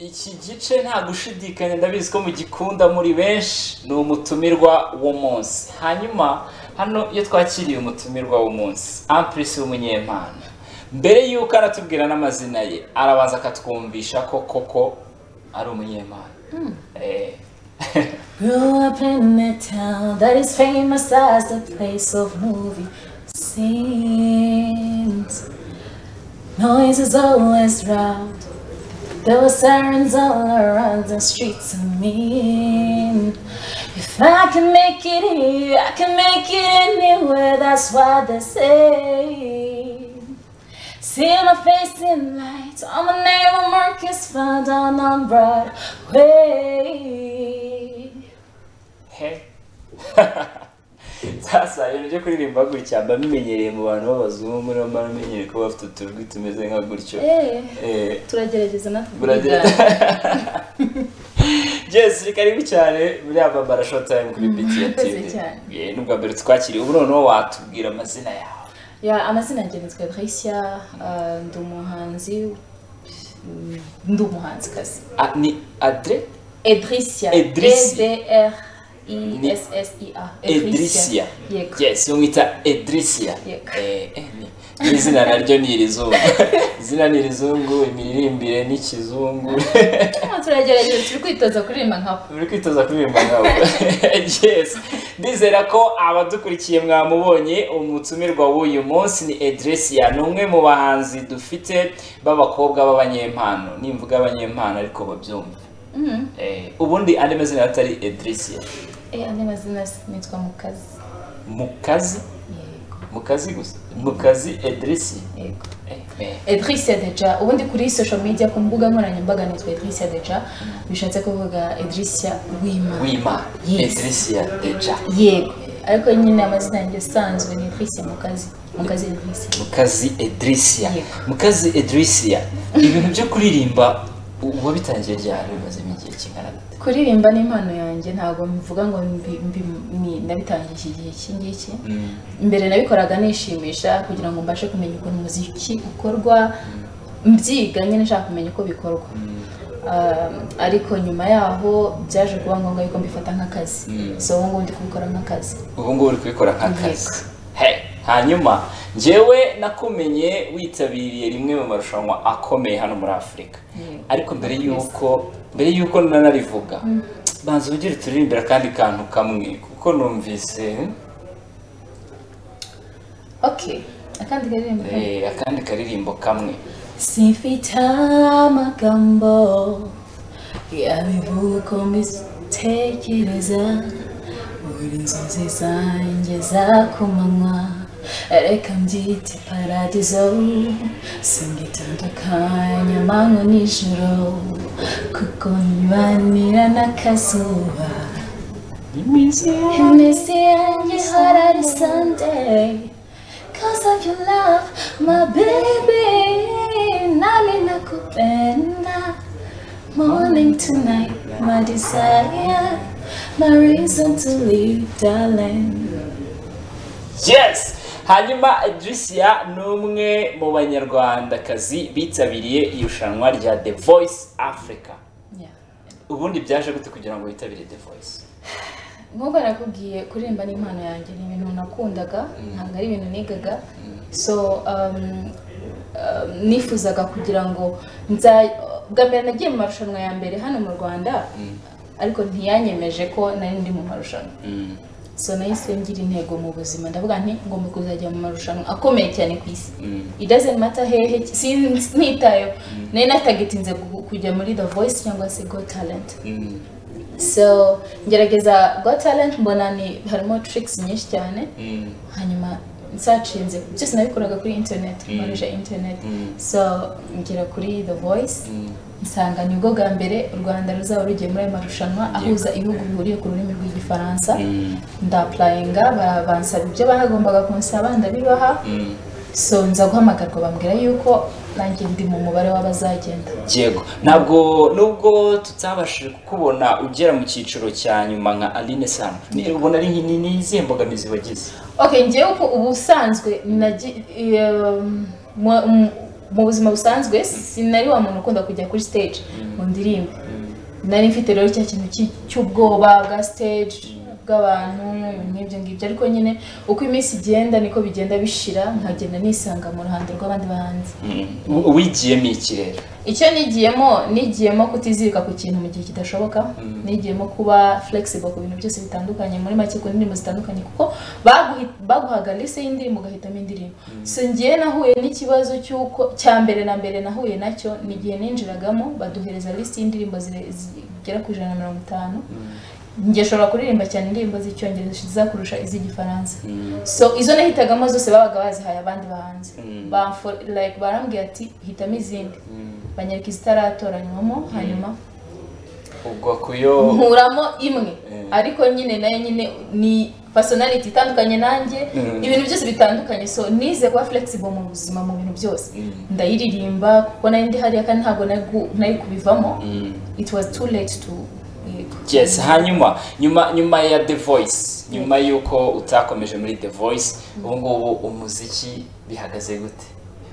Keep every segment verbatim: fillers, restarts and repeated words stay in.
iki gice nta gushidikanya ndabizi ko mugikunda muri benshi ni umutumirwa w'umunsi. Hanyuma hano iyo twakiriye umutumirwa w'umunsi Amplisi w'umunyempano, mbere yuko aratubwira n'amazina ye arabanza akatwumvisha ko koko ari umunyempano. eh Grew up in a town that is famous as the place of movie scenes. Noise is always loud. There were sirens all around the streets. I mean, if I can make it here, I can make it anywhere. That's what they say. See my face in lights. I'm a name of Marcus found down on Broadway. Hey. Sasa ibintu byo kuririmba gutya mba bimenyereye mu bantu b'abazungu muri bo bamenyereye ko bafite uturwi tumeze nka gutyo. Eh, eh turagerageza natwe. Turagerageza. Yes, karibu cyane muri aba bara short time kuri B T N T V. Eh, nubwo mbere twakiriye ubu noneho watubwira amazina yawe. Ya, amazina yanjye nitwa Edricia, ndi umuhanzi, ndi umuhanzi kazi. Ah, ni Adre? Edricia. E D R I S S I A. Edricia. Yes, yumwita Edricia. Eh, eh ni izina naryo ni irizungu. Izina ni irizungu, imiririmbire ni kizungu. Turagerageza turi kwitoza kuririmba nkabo. Turi kwitoza kuririmba nkabo. Yes. Ndizera ko abadukurikiye mwamubonye umutumirwa w'uyu munsi ni Edricia, numwe mu bahanzi dufite b'abakobwa b'abanyempano. Nimvuga abanyempano ariko babyumva. Mhm. Eh, ubundi andi mazina atari Edricia. Eh, andi mazina nitwa Mukazi. Mukazi? Yego. Mukazi gusa. Mukazi Edricia. Yego. Eh, Edricia deja. Ubundi kuri social media ku mbuga nkoranyambaga nitwa Edricia deja. Bishatse kuvuga Edricia Wima. Wima. Edricia deja. Yego. Ariko nyine amazina yanjye sanzwe ni Edricia Mukazi. Mukazi Edricia. Mukazi Edricia. Mukazi Edricia. Ibintu byo kuririmba uba bitangiye ryari bimaze igihe kingana gute? Kuririmba ni impano yanjye, ntago mvuga ngo nabitangiye iki gihe kingiki. Imbere nabikoraga nishimisha kugira ngo mbashe kumenya ukuntu umuziki ukorwa, mbyiga nyine nshaka kumenya uko bikorwa. Ariko nyuma yaho byaje kuba ngombwa yuko mbifata nk'akazi. So ubu ngubu ndi kubikora nk'akazi. Ubu ngubu uri kubikora nk'akazi. Hey, hanyuma njyewe nakumenye witabiriye rimwe mu marushanwa akomeye hano muri Afrika. Ariko mbere yuko mbere yuko nanarivuga banza ugire turirimbira kandi kantu kamwe kuko numvise. Okay, akandi karirimbo. Eh, akandi karirimbo kamwe. Simfite amagambo yabivuko mbitekereza buri nzozi zanjye za kumanywa. Reka mbyite paradizo, singitandukanya amanywa n'ijoro, kuko nibanira n'akazuba. Iminsi yanjye ihora ari Sunday, cause of your love, my baby. Nami nakupenda, morning to night, my desire, my reason to live, darling. Yes! Hanyuma Edricia numwe mu banyarwandakazi bitabiriye irushanwa rya The Voice Africa. Yeah. Ubundi byaje gute kugira ngo witabire The Voice? Nkuko nakubwiye kuririmba ni impano yanjye, ni ibintu nakundaga, ntabwo ari ibintu nigaga. So um, um, nifuzaga kugira ngo nza bwa mbere nagiye mu marushanwa ya mbere hano mu Rwanda, ariko ntiyanyemeje ko nari ndi mu marushanwa. So nahise ngira intego mu buzima, ndavuga nti ngomba kuzajya mu marushanwa akomeye cyane ku isi. It doesn't matter hehe sinitayo. Nari natagitinze kujya muri The Voice cyangwa se Got Talent. So ngerageza Got Talent mbona ni harimo tricks nyinshi cyane. Hanyuma nsacinze byose nabikoraga kuri internet, nkoresha internet. So ngera kuri The Voice, nsanga nibwo bwa mbere u Rwanda ruzaba rugiye muri marushanwa ahuza ibihugu bihuriye ku rurimi rw'igifaransa. Ndapplyinga bansaba ibyo bahagombaga kunsaba ndabibaha. So nza guhamagarwa bambwira yuko nanjye ndi mu mubare w'abazagenda. Yego, ntabwo nubwo tutabashije kukubona ugera mu cyiciro cya nyuma nka Aline Sam. Ni ubona ari nini izembogamizi bagize? Okay, ngiye uko ubusanzwe mu buzima busanzwe sinari wa muntu ukunda kujya kuri stage mu ndirimbo nari mfite rero cya kintu cy'ubwoba bwa stage bw'abantu n'ibyo ngibyo ariko nyine uko iminsi igenda niko bigenda bishira nkagenda nisanga mu ruhando rw'abandi bahanzi wigiyemo iki rero icyo nigiyemo nigiyemo kutizirika ku kintu mu gihe kidashoboka nigiyemo kuba flexible ku bintu byose bitandukanye muri make ku ndirimbo zitandukanye kuko baguhaga liste y'indirimbo ugahitamo indirimbo so ngiye nahuye n'ikibazo cy'uko cya mbere na mbere nahuye nacyo ni igihe ninjiragamo baduhereza liste y'indirimbo zigera ku ijana na mirongo itanu njye shobora kuririmba cyane indirimbo z'icyongereza kurusha iz'igifaransa so izo nahitagamo zose babaga bazihaye abandi bahanzi like barambwiye ati hitamo izindi banyereka izitaratoranyamo hanyuma ubwo kuyo nkuramo imwe ariko nyine nayo nyine ni personality itandukanye nanjye ibintu byose bitandukanye so nize kuba flexible mu buzima mu bintu byose ndayiririmba kuko nari ndi hariya kandi ntabwo nari kubivamo it was too late to yes hanyuma nyuma nyuma ya The Voice nyuma yuko utakomeje muri The Voice ubu ngubu umuziki bihagaze gute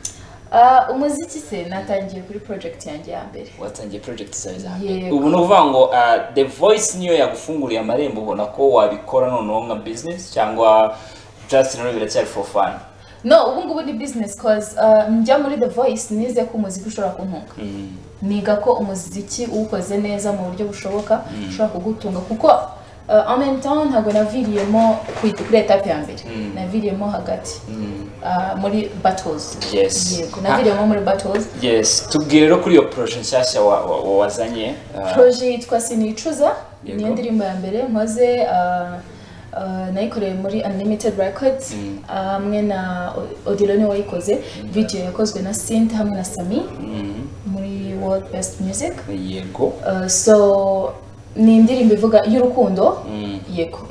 Uh, umuziki se natangiye kuri project yanjye ya mbere. Watangiye project zawe za mbere. Ubu nuvuga ngo uh, The Voice niyo yagufunguriye amarembo ubona ko wabikora noneho nka business cyangwa just no biracyari for fun? No, ubu ngubu ni business cause uh, njya muri The Voice nize ko umuziki ushobora kuntunga. Mm. Niga ko umuziki ukoze neza mu buryo bushoboka ushobora mm. kugutunga kuko uh, en même temps ntago naviriyemo kuri etape ya mbere. Mm. Naviriyemo hagati. Mm. Uh, muri battles. Yes. Yego, naviriyemo muri battles. Yes. Tubwire rero kuri iyo project nshyashya wazanye. Uh, project yitwa Sinicuza. Ni indirimbo ya mbere nkoze uh, Uh, nayikoreye muri Unlimited Records hamwe mm. uh, na Odilone wayikoze mm. video yakozwe na Synth hamwe na Sami mm. muri World Best Music yego uh, so ni indirimbo ivuga y'urukundo mm. yego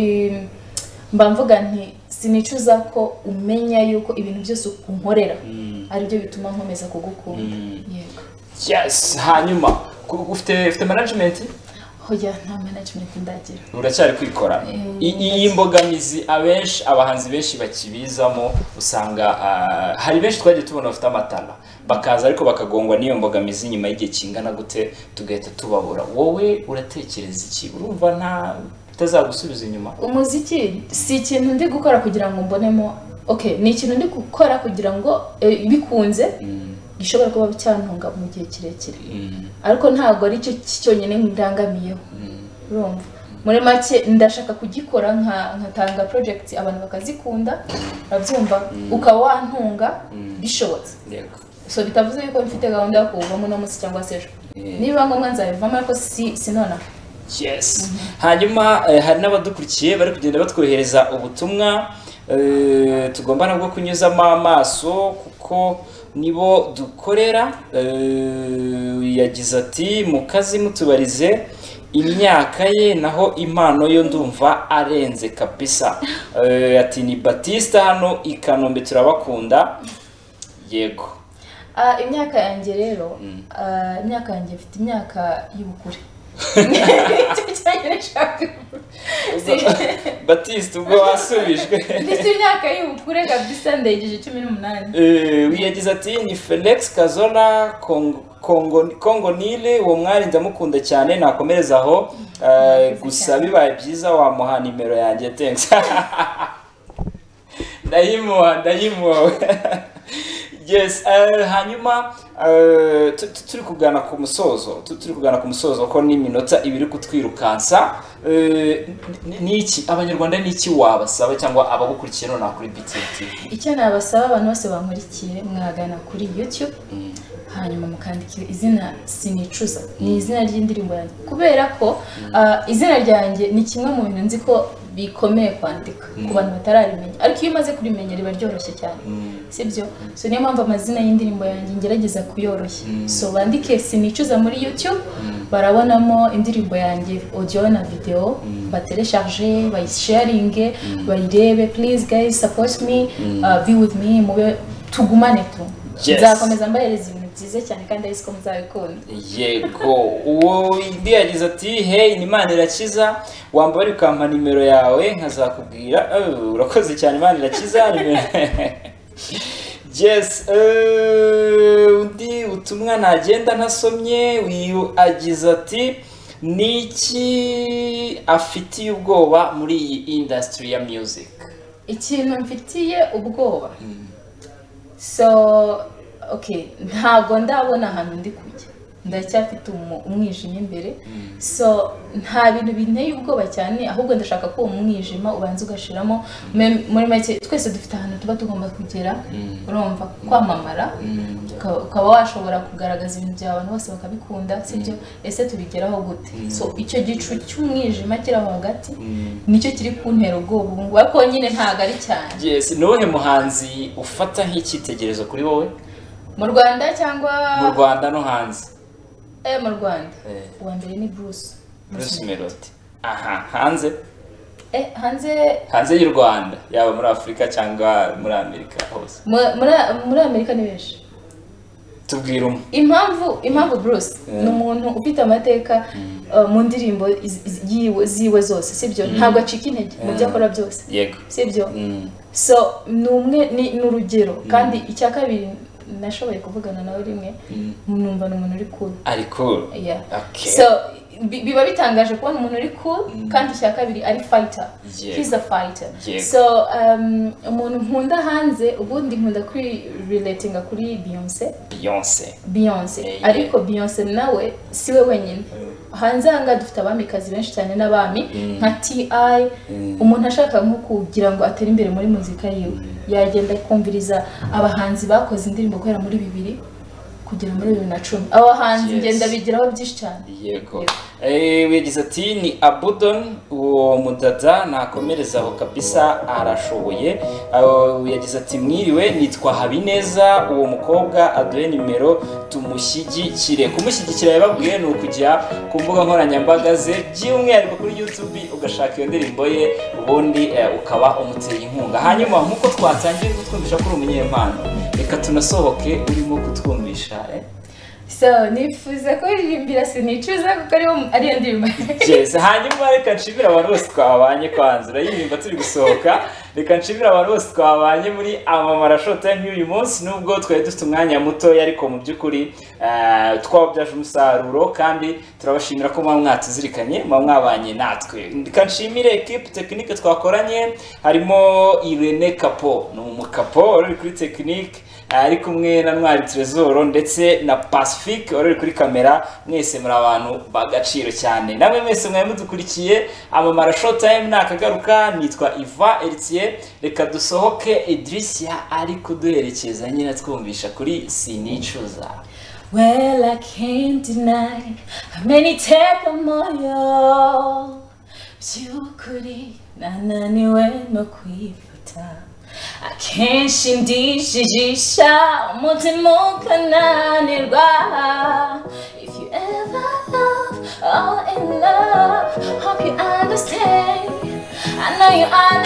mba mvuga nti sinicuza ko umenya yuko ibintu byose unkorera mm. ari byo bituma nkomeza kugukunda mm. yego yes hanyuma ufite ufite management hoya nta management ndagira uracyari kwikora iyi mbogamizi abenshi abahanzi benshi bakibizamo usanga uh, hari benshi twagiye tubona bafite amatara bakaza ariko bakagongwa niyo mbogamizi nyuma y'igihe kingana gute tugahita tubabura wowe uratekereza iki urumva nta utazagusubiza inyuma umuziki si ikintu ndi gukora kugira ngo mbonemo okay ni ikintu ndi gukora kugira ngo e, bikunze mm. gishobora kuba cyantunga mu gihe kirekire ariko ntago ari cyo cyonyine ndangamiyeho urumva muri make ndashaka kugikora nka nkatanga project abantu bakazikunda babyumva uka wantunga bishobotse so bitavuze yuko mfite gahunda yo kuvamo no munsi cyangwa se ejo niba ngombwa nzabivamo ariko si sinona yes hanyuma hari n'abadukurikiye bari kugenda batwohereza ubutumwa tugomba nabwo kunyuzamo amaso kuko nibo dukorera uh, yagize ati mu kazi mutubarize imyaka ye naho impano yo ndumva arenze kabisa uh, ati ni Batista hano i Kanombe turabakunda yego uh, imyaka yanjye rero mm. uh, imyaka yanjye mfite imyaka y'ubukure Batista ubwo wasubijwe ndetse imyaka y'ubukure kabisa ndegeje cumi n'umunani eh yagize ati ni Felix Kazola Kongo Kongo Nile uwo mwari ndamukunda cyane nakomereza aho gusa bibaye byiza wamuha nimero yanjye thanks ndayimuha ndayimuha yes uh, hanyuma uh, turi kugana ku musozo turi kugana ku musozo ko ni minota ibiri kutwirukansa uh, niki abanyarwanda niki wabasaba cyangwa abagukurikiye none kuri B T N T V icyo nabasaba abantu bose bankurikiye mwagana kuri YouTube mm. hanyuma mukandikira izina Sinicuza mm. ni izina ry'indirimbo yanjye kubera ko mm. uh, izina ryanjye ni kimwe mu bintu nzi ko bikomeye kwandika mm. ku bantu batararimenya ariko iyo umaze kurimenya riba ryoroshye cyane mm. sibyo so niyo mpamvu amazina y'indirimbo yanjye ngerageza kuyoroshya mm. so bandike Sinicuza muri YouTube mm. barabonamo indirimbo yanjye audio na video mm. batelecharge bayisharinge mm. bayirebe please guys support me mm. uh, be with me mube tugumane tu nzakomeza mbahereza ibintu byiza cyane kandi ari siko muzabikunda yego uwo indi yagize ati hey ni Imana irakiza wambara ukampa nimero yawe nkazakubwira urakoze cyane Imana irakiza nimero yes uh, undi utumwa nagenda ntasomye uyu agize ati niki afitiye ubwoba muri iyi industry ya music ikintu mfitiye ubwoba mm. so okay ntago ndabona ahantu ndi kujya ndacyafite umwijima imbere mm. so nta bintu binteye ubwoba cyane ahubwo ndashaka ko umwijima ubanza ugashiramo muri make twese dufite ahantu tuba tugomba kugera mm. urumva kwamamara mm. ukaba washobora kugaragaza ibintu byawe abantu bose bakabikunda sibyo mm. ese tubigeraho gute mm. so icyo gicu cy'umwijima kiraho hagati mm. nicyo kiri kuntera ubwoba ubu ariko nyine ntago ari cyane yes nohe muhanzi ufata nk'icyitegererezo kuri wowe mu Rwanda cyangwa mu Rwanda no hanze eh mu Rwanda eh uwa mbere ni Bruce Bruce Melody aha hanze eh hanze hanze y'u Rwanda yaba muri Afrika cyangwa muri Amerika hose muri muri Amerika ni benshi tubwira umwe impamvu impamvu Bruce ni umuntu ufite amateka mu ndirimbo yiwe ziwe zose sibyo ntabwo acika intege mu byo akora byose yego sibyo so numwe ni urugero kandi icya kabiri nashoboye kuvugana nawe rimwe numva n'umuntu uri cool ari cool yeah okay so biba bitangaje kubona umuntu uri cool kandi icya kabiri ari fighter he's a fighter so um umuntu nkunda hanze ubundi nkunda kuri relating kuri Beyonce Beyonce Beyonce ariko Beyonce nawe siwe wenyine hanze hanga dufite abamikazi benshi cyane n'abami nka T I umuntu ashaka nko kugira ngo atere imbere muri muzika yiwe yagenda kumviriza abahanzi bakoze indirimbo guhera muri bibiri kugera muri bibiri na cumi abahanzi ngenda bigiraho byinshi cyane yego eh wigize ati ni Abudon uwo mudada nakomereza aho kabisa arashoboye yagize ati mwiriwe nitwa Habineza uwo mukobwa aduhe nimero tumushyigikire kumushyigikira yababwiye no kujya ku mbuga nkoranyambaga ze by'umwihariko kuri YouTube ugashaka iyo ndirimbo ye ubundi ukaba umuteye inkunga hanyuma nkuko twatangiye gutwumvisha kuri umunyempano reka tunasohoke urimo kutwumvisha eh so nifuza ko ririmbira sinicuza kuko ari ari ndirimbo yes hanyuma reka nshimira abantu bose twabanye kwanzura yirimba turi gusohoka reka nshimira abantu bose twabanye muri amamara showtime y'uyu munsi nubwo twari dufite umwanya muto ariko mu byukuri twabyaje umusaruro kandi turabashimira ko mwa mwatuzirikanye mwa mwabanye natwe reka nshimire equipe technique twakoranye harimo Irene Kapo no mukapo uri kuri technique ari kumwe na Ntwari Trezor ndetse na Pacific uri kuri kamera mwese muri abantu bagaciro cyane namwe mwese mwaye mudukurikiye amamara showtime nakagaruka nitwa Iva Eritier reka dusohoke Idrisia ari kuduherekeza nyine twumvisha kuri sinicuza well I can't deny how many take a moyo byukuri nananiwe no kwifata akenshi ndijijisha umutima ukananirwa if you ever love all in love hope you understand I know you understand